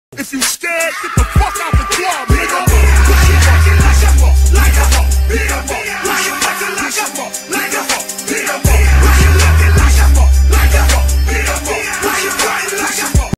If you scared, get the fuck out the club.